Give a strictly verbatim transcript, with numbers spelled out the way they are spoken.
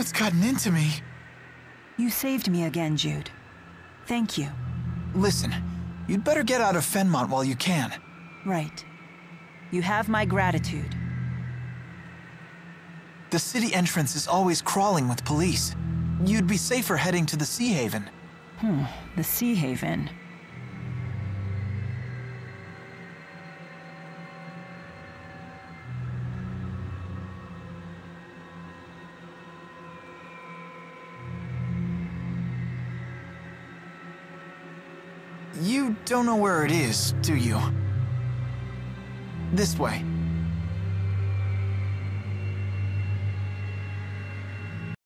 What's gotten into me? You saved me again, Jude. Thank you. Listen, you'd better get out of Fenmont while you can. Right. You have my gratitude. The city entrance is always crawling with police. You'd be safer heading to the Sea Haven. Hmm, the Sea Haven. You don't know where it is, do you? This way.